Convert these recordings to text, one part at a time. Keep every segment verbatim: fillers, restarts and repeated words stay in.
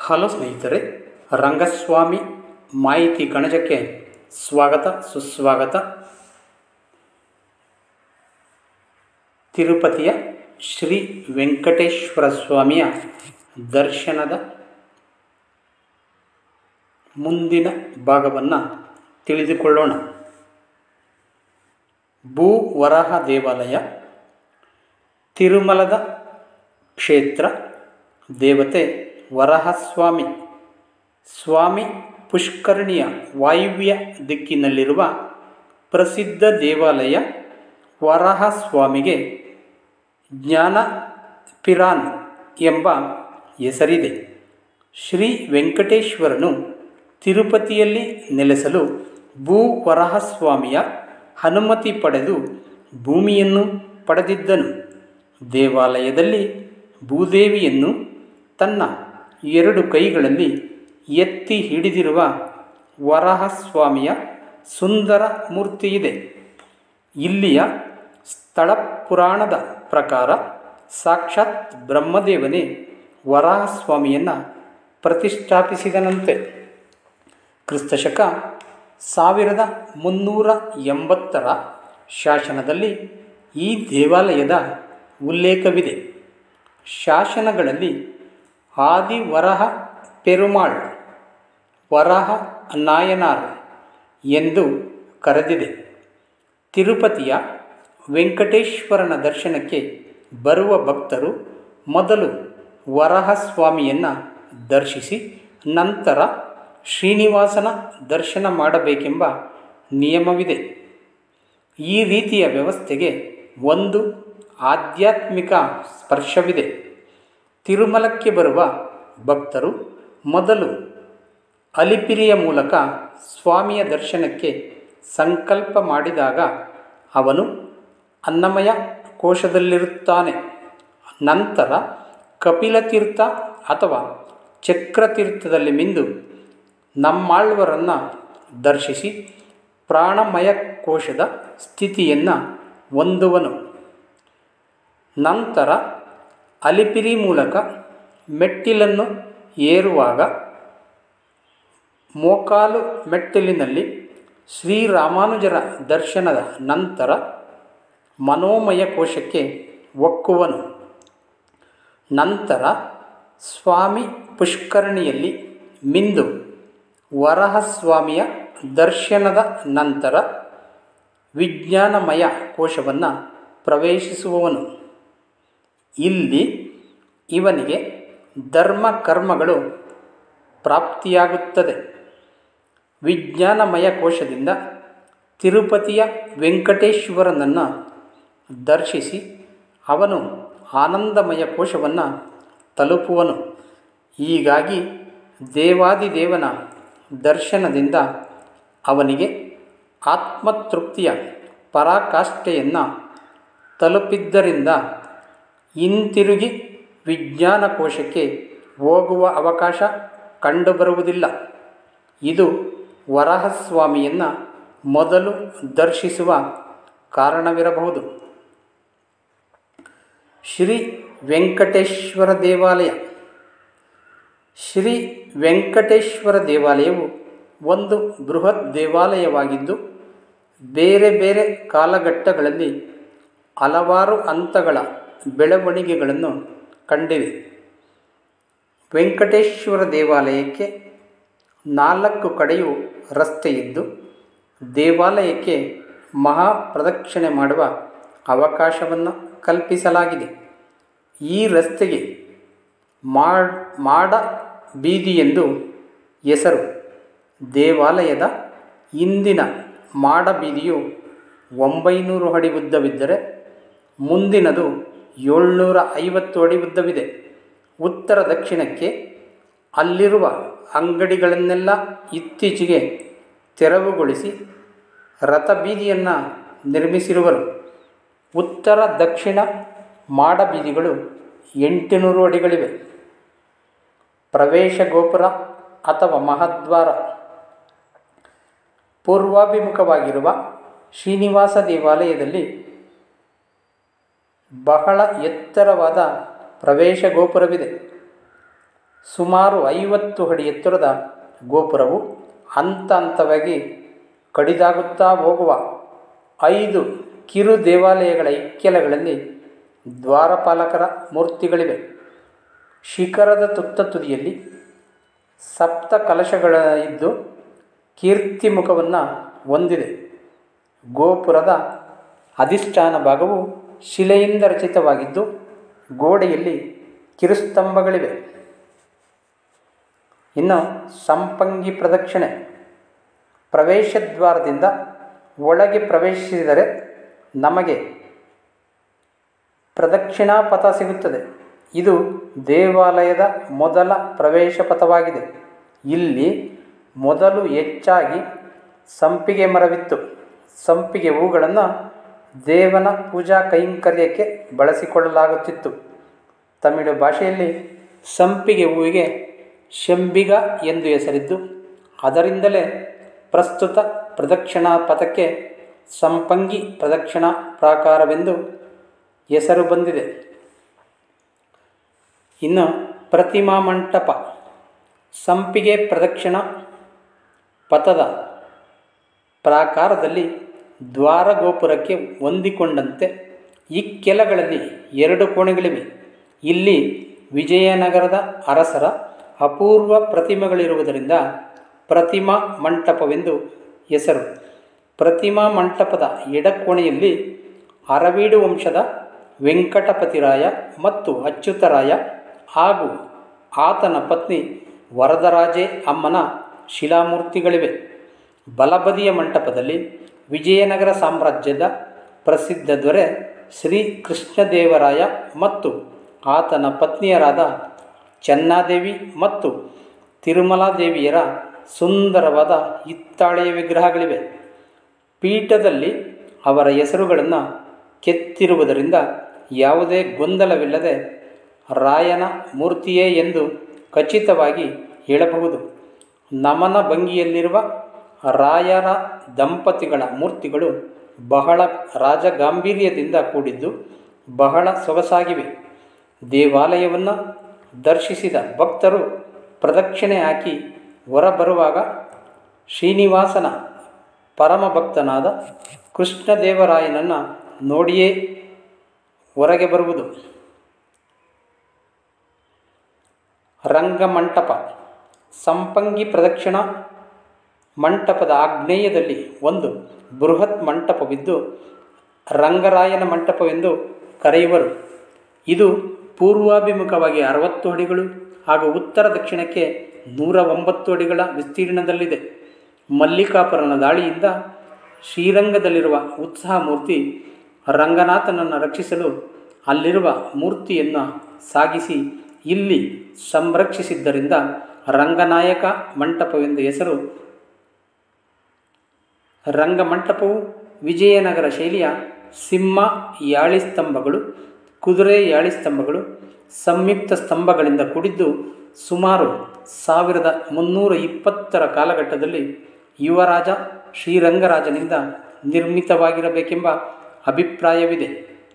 Hello ಸ್ನೇಹಿತರೆ, ರಂಗಸ್ವಾಮಿ ಮಾಹಿತಿ ಕಣಜಕ್ಕೆ ಸ್ವಾಗತ ಸುಸ್ವಾಗತ. ತಿರುಪತಿಯ ಶ್ರೀ ವೆಂಕಟೇಶ್ವರ ಸ್ವಾಮಿಯ ದರ್ಶನದ ಮುಂದಿನ ಭಾಗವನ್ನು ತಿಳಿದುಕೊಳ್ಳೋಣ. ಭೂವರಾಹ ದೇವಾಲಯ ತಿರುಮಲದ ಕ್ಷೇತ್ರ ದೇವತೆ ವರಾಹಸ್ವಾಮಿ. ಸ್ವಾಮಿ ಪುಷ್ಕರಣಿಯ ವಾಯುವ್ಯ ದಿಕ್ಕಿನಲ್ಲಿರುವ ಪ್ರಸಿದ್ಧ ದೇವಾಲಯ. ವರಾಹಸ್ವಾಮಿಗೆ ಜ್ಞಾನಪಿರಾನ್ ಎಂಬ ಹೆಸರಿದೆ. ಶ್ರೀ ವೆಂಕಟೇಶ್ವರನು ತಿರುಪತಿಯಲ್ಲಿ ನೆಲೆಸಲು ಭೂವರಾಹಸ್ವಾಮಿಯ ಅನುಮತಿ ಪಡೆದು ಭೂಮಿಯನ್ನು ಪಡೆದಿದ್ದನು. ದೇವಾಲಯದಲ್ಲಿ ಭೂದೇವಿಯನ್ನು ತನ್ನ ಎರಡು ಕೈಗಳಲ್ಲಿ ಎತ್ತಿ ಹಿಡಿದಿರುವ ವರಾಹಸ್ವಾಮಿಯ ಸುಂದರ ಮೂರ್ತಿಯಿದೆ. ಇಲ್ಲಿಯ ಸ್ಥಳ ಪುರಾಣದ ಪ್ರಕಾರ ಸಾಕ್ಷಾತ್ ಬ್ರಹ್ಮದೇವನೇ ವರಾಹಸ್ವಾಮಿಯನ್ನು ಪ್ರತಿಷ್ಠಾಪಿಸಿದನಂತೆ. ಕ್ರಿಸ್ತಶಕ ಸಾವಿರದ ಮುನ್ನೂರ ಎಂಬತ್ತರ ಶಾಸನದಲ್ಲಿ ಈ ದೇವಾಲಯದ ಉಲ್ಲೇಖವಿದೆ. ಶಾಸನಗಳಲ್ಲಿ ಆದಿ ವರಾಹ ಪೆರುಮಾಳ್, ವರಾಹ ನಾಯನಾರ್ ಎಂದು ಕರೆದಿದೆ. ತಿರುಪತಿಯ ವೆಂಕಟೇಶ್ವರನ ದರ್ಶನಕ್ಕೆ ಬರುವ ಭಕ್ತರು ಮೊದಲು ವರಾಹಸ್ವಾಮಿಯನ್ನು ದರ್ಶಿಸಿ ನಂತರ ಶ್ರೀನಿವಾಸನ ದರ್ಶನ ಮಾಡಬೇಕೆಂಬ ನಿಯಮವಿದೆ. ಈ ರೀತಿಯ ವ್ಯವಸ್ಥೆಗೆ ಒಂದು ಆಧ್ಯಾತ್ಮಿಕ ಸ್ಪರ್ಶವಿದೆ. ತಿರುಮಲಕ್ಕೆ ಬರುವ ಭಕ್ತರು ಮೊದಲು ಅಲಿಪಿರಿಯ ಮೂಲಕ ಸ್ವಾಮಿಯ ದರ್ಶನಕ್ಕೆ ಸಂಕಲ್ಪ ಮಾಡಿದಾಗ ಅವನು ಅನ್ನಮಯ ಕೋಶದಲ್ಲಿರುತ್ತಾನೆ. ನಂತರ ಕಪಿಲತೀರ್ಥ ಅಥವಾ ಚಕ್ರತೀರ್ಥದಲ್ಲಿ ಮಿಂದು ನಮ್ಮಾಳ್ವರನ್ನು ದರ್ಶಿಸಿ ಪ್ರಾಣಮಯ ಕೋಶದ ಸ್ಥಿತಿಯನ್ನು ಹೊಂದುವನು. ನಂತರ ಅಲಿಪಿರಿ ಮೂಲಕ ಮೆಟ್ಟಿಲನ್ನು ಏರುವಾಗ ಮೋಕಾಲು ಮೆಟ್ಟಿಲಿನಲ್ಲಿ ಶ್ರೀರಾಮಾನುಜರ ದರ್ಶನದ ನಂತರ ಮನೋಮಯ ಕೋಶಕ್ಕೆ ಒಕ್ಕುವನು. ನಂತರ ಸ್ವಾಮಿ ಪುಷ್ಕರಣಿಯಲ್ಲಿ ಮಿಂದು ವರಾಹಸ್ವಾಮಿಯ ದರ್ಶನದ ನಂತರ ವಿಜ್ಞಾನಮಯ ಕೋಶವನ್ನು ಪ್ರವೇಶಿಸುವವನು. ಇಲ್ಲಿ ಇವನಿಗೆ ಧರ್ಮ ಕರ್ಮಗಳು ಪ್ರಾಪ್ತಿಯಾಗುತ್ತದೆ. ವಿಜ್ಞಾನಮಯ ಕೋಶದಿಂದ ತಿರುಪತಿಯ ವೆಂಕಟೇಶ್ವರನನ್ನು ದರ್ಶಿಸಿ ಅವನು ಆನಂದಮಯ ಕೋಶವನ್ನು ತಲುಪುವನು. ಹೀಗಾಗಿ ದೇವಾದಿದೇವನ ದರ್ಶನದಿಂದ ಅವನಿಗೆ ಆತ್ಮತೃಪ್ತಿಯ ಪರಾಕಾಷ್ಠೆಯನ್ನು ತಲುಪಿದ್ದರಿಂದ ಹಿಂತಿರುಗಿ ವಿಜ್ಞಾನ ಕೋಶಕ್ಕೆ ಹೋಗುವ ಅವಕಾಶ ಕಂಡುಬರುವುದಿಲ್ಲ. ಇದು ವರಾಹಸ್ವಾಮಿಯನ್ನು ಮೊದಲು ದರ್ಶಿಸುವ ಕಾರಣವಿರಬಹುದು. ಶ್ರೀ ವೆಂಕಟೇಶ್ವರ ದೇವಾಲಯ. ಶ್ರೀ ವೆಂಕಟೇಶ್ವರ ದೇವಾಲಯವು ಒಂದು ಬೃಹತ್ ದೇವಾಲಯವಾಗಿದ್ದು ಬೇರೆ ಬೇರೆ ಕಾಲಘಟ್ಟಗಳಲ್ಲಿ ಹಲವಾರು ಹಂತಗಳ ಬೆಳವಣಿಗೆಗಳನ್ನು ಕಂಡಿವೆ. ವೆಂಕಟೇಶ್ವರ ದೇವಾಲಯಕ್ಕೆ ನಾಲ್ಕು ಕಡೆಯೂ ರಸ್ತೆಯಿದ್ದು ದೇವಾಲಯಕ್ಕೆ ಮಹಾಪ್ರದಕ್ಷಿಣೆ ಮಾಡುವ ಅವಕಾಶವನ್ನು ಕಲ್ಪಿಸಲಾಗಿದೆ. ಈ ರಸ್ತೆಗೆ ಮಾಡ್ ಮಾಡ ಬೀದಿ ಎಂದು ಹೆಸರು. ದೇವಾಲಯದ ಹಿಂದಿನ ಮಾಡ ಬೀದಿಯು ಒಂಬೈನೂರು ಅಡಿ ಉದ್ದವಿದ್ದರೆ ಮುಂದಿನದು ಏಳ್ನೂರ ಐವತ್ತು ಅಡಿ ಉದ್ದವಿದೆ. ಉತ್ತರ ದಕ್ಷಿಣಕ್ಕೆ ಅಲ್ಲಿರುವ ಅಂಗಡಿಗಳನ್ನೆಲ್ಲ ಇತ್ತೀಚೆಗೆ ತೆರವುಗೊಳಿಸಿ ರಥಬೀದಿಯನ್ನು ನಿರ್ಮಿಸಿರುವರು. ಉತ್ತರ ದಕ್ಷಿಣ ಮಾಡ ಬೀದಿಗಳು ಎಂಟುನೂರು ಅಡಿಗಳಿವೆ. ಪ್ರವೇಶ ಗೋಪುರ ಅಥವಾ ಮಹಾದ್ವಾರ. ಪೂರ್ವಾಭಿಮುಖವಾಗಿರುವ ಶ್ರೀನಿವಾಸ ದೇವಾಲಯದಲ್ಲಿ ಬಹಳ ಎತ್ತರವಾದ ಪ್ರವೇಶ ಗೋಪುರವಿದೆ. ಸುಮಾರು ಐವತ್ತು ಅಡಿ ಎತ್ತರದ ಗೋಪುರವು ಹಂತ ಹಂತವಾಗಿ ಕಡಿದಾಗುತ್ತಾ ಹೋಗುವ ಐದು ಕಿರು ದೇವಾಲಯಗಳ ಇಕ್ಕೆಲಗಳಲ್ಲಿ ದ್ವಾರಪಾಲಕರ ಮೂರ್ತಿಗಳಿವೆ. ಶಿಖರದ ತುತ್ತ ತುದಿಯಲ್ಲಿ ಸಪ್ತ ಕಲಶಗಳ ಇದ್ದು ಕೀರ್ತಿ ಮುಖವನ್ನು ಹೊಂದಿದೆ. ಗೋಪುರದ ಅಧಿಷ್ಠಾನ ಭಾಗವು ಶಿಲೆಯಿಂದ ರಚಿತವಾಗಿದ್ದು ಗೋಡೆಯಲ್ಲಿ ಕಿರುಸ್ತಂಭಗಳಿವೆ. ಇನ್ನು ಸಂಪಂಗಿ ಪ್ರದಕ್ಷಿಣೆ. ಪ್ರವೇಶದ್ವಾರದಿಂದ ಒಳಗೆ ಪ್ರವೇಶಿಸಿದರೆ ನಮಗೆ ಪ್ರದಕ್ಷಿಣಾ ಪಥ ಸಿಗುತ್ತದೆ. ಇದು ದೇವಾಲಯದ ಮೊದಲ ಪ್ರವೇಶ ಪಥವಾಗಿದೆ. ಇಲ್ಲಿ ಮೊದಲು ಹೆಚ್ಚಾಗಿ ಸಂಪಿಗೆ ಮರವಿತ್ತು. ಸಂಪಿಗೆ ಹೂಗಳನ್ನು ದೇವನ ಪೂಜಾ ಕೈಂಕರ್ಯಕ್ಕೆ ಬಳಸಿಕೊಳ್ಳಲಾಗುತ್ತಿತ್ತು. ತಮಿಳು ಭಾಷೆಯಲ್ಲಿ ಸಂಪಿಗೆ ಹೂವಿಗೆ ಶಂಬಿಗ ಎಂದು ಹೆಸರಿದ್ದು ಅದರಿಂದಲೇ ಪ್ರಸ್ತುತ ಪ್ರದಕ್ಷಿಣಾ ಪಥಕ್ಕೆ ಸಂಪಂಗಿ ಪ್ರದಕ್ಷಿಣಾ ಪ್ರಾಕಾರವೆಂದು ಹೆಸರು ಬಂದಿದೆ. ಇನ್ನು ಪ್ರತಿಮಾ ಮಂಟಪ. ಸಂಪಿಗೆ ಪ್ರದಕ್ಷಿಣಾ ಪಥದ ಪ್ರಾಕಾರದಲ್ಲಿ ದ್ವಾರ ಗೋಪುರಕ್ಕೆ ಹೊಂದಿಕೊಂಡಂತೆ ಇಕ್ಕೆಲಗಳಲ್ಲಿ ಎರಡು ಕೋಣೆಗಳಿವೆ. ಇಲ್ಲಿ ವಿಜಯನಗರದ ಅರಸರ ಅಪೂರ್ವ ಪ್ರತಿಮೆಗಳಿರುವುದರಿಂದ ಪ್ರತಿಮಾ ಮಂಟಪವೆಂದು ಹೆಸರು. ಪ್ರತಿಮಾ ಮಂಟಪದ ಎಡಕೋಣೆಯಲ್ಲಿ ಅರವೀಡು ವಂಶದ ವೆಂಕಟಪತಿರಾಯ ಮತ್ತು ಅಚ್ಯುತರಾಯ ಹಾಗೂ ಆತನ ಪತ್ನಿ ವರದರಾಜೆ ಅಮ್ಮನ ಶಿಲಾಮೂರ್ತಿಗಳಿವೆ. ಬಲಬದಿಯ ಮಂಟಪದಲ್ಲಿ ವಿಜಯನಗರ ಸಾಮ್ರಾಜ್ಯದ ಪ್ರಸಿದ್ಧ ದೊರೆ ಶ್ರೀ ಕೃಷ್ಣದೇವರಾಯ ಮತ್ತು ಆತನ ಪತ್ನಿಯರಾದ ಚೆನ್ನಾದೇವಿ ಮತ್ತು ತಿರುಮಲಾದೇವಿಯರ ಸುಂದರವಾದ ಹಿತ್ತಾಳೆಯ ವಿಗ್ರಹಗಳಿವೆ. ಪೀಠದಲ್ಲಿ ಅವರ ಹೆಸರುಗಳನ್ನು ಕೆತ್ತಿರುವುದರಿಂದ ಯಾವುದೇ ಗೊಂದಲವಿಲ್ಲದೆ ರಾಯನ ಮೂರ್ತಿಯೇ ಎಂದು ಖಚಿತವಾಗಿ ಹೇಳಬಹುದು. ನಮನ ಭಂಗಿಯಲ್ಲಿರುವ ರಾಯರ ದಂಪತಿಗಳ ಮೂರ್ತಿಗಳು ಬಹಳ ರಾಜಗಾಂಭೀರ್ಯದಿಂದ ಕೂಡಿದ್ದು ಬಹಳ ಸೊಗಸಾಗಿವೆ. ದೇವಾಲಯವನ್ನು ದರ್ಶಿಸಿದ ಭಕ್ತರು ಪ್ರದಕ್ಷಿಣೆ ಹಾಕಿ ಹೊರಬರುವಾಗ ಶ್ರೀನಿವಾಸನ ಪರಮಭಕ್ತನಾದ ಕೃಷ್ಣದೇವರಾಯನನ್ನು ನೋಡಿಯೇ ಹೊರಗೆ ಬರುವುದು. ರಂಗಮಂಟಪ. ಸಂಪಂಗಿ ಪ್ರದಕ್ಷಿಣಾ ಮಂಟಪದ ಆಗ್ನೇಯದಲ್ಲಿ ಒಂದು ಬೃಹತ್ ಮಂಟಪವಿದ್ದು ರಂಗರಾಯನ ಮಂಟಪವೆಂದು ಕರೆಯುವರು. ಇದು ಪೂರ್ವಾಭಿಮುಖವಾಗಿ ಅರವತ್ತು ಅಡಿಗಳು ಹಾಗೂ ಉತ್ತರ ದಕ್ಷಿಣಕ್ಕೆ ನೂರ ಒಂಬತ್ತು ಅಡಿಗಳ ವಿಸ್ತೀರ್ಣದಲ್ಲಿದೆ. ಮಲ್ಲಿಕಾಪುರನ ದಾಳಿಯಿಂದ ಶ್ರೀರಂಗದಲ್ಲಿರುವ ಉತ್ಸವ ಮೂರ್ತಿ ರಂಗನಾಥನನ್ನು ರಕ್ಷಿಸಲು ಅಲ್ಲಿರುವ ಮೂರ್ತಿಯನ್ನು ಸಾಗಿಸಿ ಇಲ್ಲಿ ಸಂರಕ್ಷಿಸಿದ್ದರಿಂದ ರಂಗನಾಯಕ ಮಂಟಪವೆಂದು ಹೆಸರು. ರಂಗಮಂಟಪವು ವಿಜಯನಗರ ಶೈಲಿಯ ಸಿಂಹ ಯಾಳಿ ಸ್ತಂಭಗಳು, ಕುದುರೆ ಯಾಳಿ ಸ್ತಂಭಗಳು, ಸಂಯುಕ್ತ ಸ್ತಂಭಗಳಿಂದ ಕೂಡಿದ್ದು ಸುಮಾರು ಸಾವಿರದ ಮುನ್ನೂರ ಇಪ್ಪತ್ತರ ಕಾಲಘಟ್ಟದಲ್ಲಿ ಯುವರಾಜ ಶ್ರೀರಂಗರಾಜನಿಂದ ನಿರ್ಮಿತವಾಗಿರಬೇಕೆಂಬ ಅಭಿಪ್ರಾಯವಿದೆ.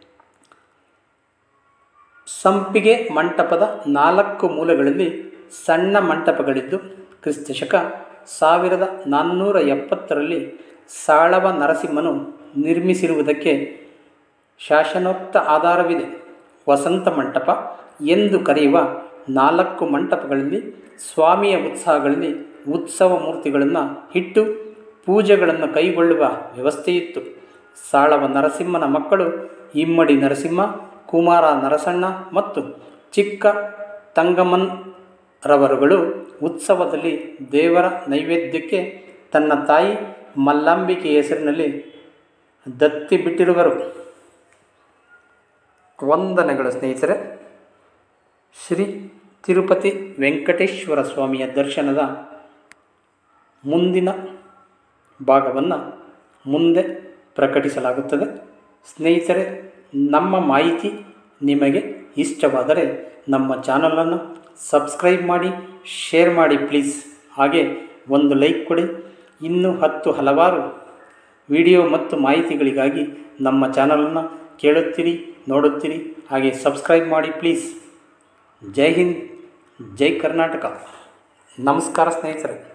ಸಂಪಿಗೆ ಮಂಟಪದ ನಾಲ್ಕು ಮೂಲೆಗಳಲ್ಲಿ ಸಣ್ಣ ಮಂಟಪಗಳಿದ್ದು ಕ್ರಿಸ್ತಶಕ ಸಾವಿರದ ನಾನ್ನೂರ ಎಪ್ಪತ್ತರಲ್ಲಿ ಸಾಳವ ನರಸಿಂಹನು ನಿರ್ಮಿಸಿರುವುದಕ್ಕೆ ಶಾಸನೋಕ್ತ ಆಧಾರವಿದೆ. ವಸಂತ ಮಂಟಪ ಎಂದು ಕರೆಯುವ ನಾಲ್ಕು ಮಂಟಪಗಳಲ್ಲಿ ಸ್ವಾಮಿಯ ಉತ್ಸವಗಳಲ್ಲಿ ಉತ್ಸವ ಮೂರ್ತಿಗಳನ್ನು ಇಟ್ಟು ಪೂಜೆಗಳನ್ನು ಕೈಗೊಳ್ಳುವ ವ್ಯವಸ್ಥೆಯಿತ್ತು. ಸಾಳವ ನರಸಿಂಹನ ಮಕ್ಕಳು ಇಮ್ಮಡಿ ನರಸಿಂಹ, ಕುಮಾರ ನರಸಣ್ಣ ಮತ್ತು ಚಿಕ್ಕ ತಂಗಮ್ಮನ್ ರವರುಗಳು ಉತ್ಸವದಲ್ಲಿ ದೇವರ ನೈವೇದ್ಯಕ್ಕೆ ತನ್ನ ತಾಯಿ ಮಲ್ಲಾಂಬಿಕೆ ಹೆಸರಿನಲ್ಲಿ ದತ್ತಿ ಬಿಟ್ಟಿರುವರು. ವಂದನೆಗಳು ಸ್ನೇಹಿತರೆ. ಶ್ರೀ ತಿರುಪತಿ ವೆಂಕಟೇಶ್ವರ ಸ್ವಾಮಿಯ ದರ್ಶನದ ಮುಂದಿನ ಭಾಗವನ್ನು ಮುಂದೆ ಪ್ರಕಟಿಸಲಾಗುತ್ತದೆ. ಸ್ನೇಹಿತರೆ, ನಮ್ಮ ಮಾಹಿತಿ ನಿಮಗೆ ಇಷ್ಟವಾದರೆ ನಮ್ಮ ಚಾನಲನ್ನು ಸಬ್ಸ್ಕ್ರೈಬ್ ಮಾಡಿ, ಶೇರ್ ಮಾಡಿ ಪ್ಲೀಸ್. ಹಾಗೆ ಒಂದು ಲೈಕ್ ಕೊಡಿ. ಇನ್ನೂ ಹತ್ತು ಹಲವಾರು ವಿಡಿಯೋ ಮತ್ತು ಮಾಹಿತಿಗಳಿಗಾಗಿ ನಮ್ಮ ಚಾನಲನ್ನು ಕೇಳುತ್ತೀರಿ, ನೋಡುತ್ತೀರಿ. ಹಾಗೆ ಸಬ್ಸ್ಕ್ರೈಬ್ ಮಾಡಿ ಪ್ಲೀಸ್. ಜೈ ಹಿಂದ್, ಜೈ ಕರ್ನಾಟಕ. ನಮಸ್ಕಾರ ಸ್ನೇಹಿತರೆ.